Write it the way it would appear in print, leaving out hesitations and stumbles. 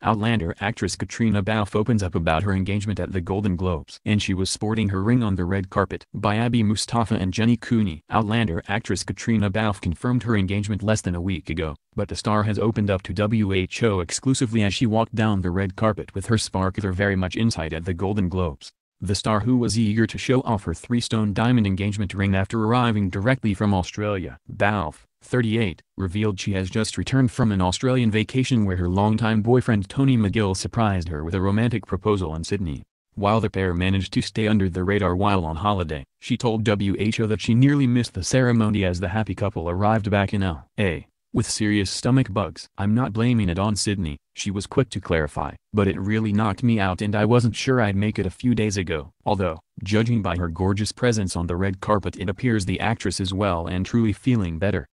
Outlander actress Caitriona Balfe opens up about her engagement at the Golden Globes. And she was sporting her ring on the red carpet. By Abby Mustafa and Jenny Cooney. Outlander actress Caitriona Balfe confirmed her engagement less than a week ago, but the star has opened up to WHO exclusively as she walked down the red carpet with her sparkler very much inside at the Golden Globes. The star, who was eager to show off her 3-stone diamond engagement ring after arriving directly from Australia. Balfe, 38, revealed she has just returned from an Australian vacation where her longtime boyfriend Tony McGill surprised her with a romantic proposal in Sydney. While the pair managed to stay under the radar while on holiday, she told WHO that she nearly missed the ceremony as the happy couple arrived back in LA with serious stomach bugs. "I'm not blaming it on Sydney," she was quick to clarify, "but it really knocked me out and I wasn't sure I'd make it a few days ago." Although, judging by her gorgeous presence on the red carpet, it appears the actress is well and truly feeling better.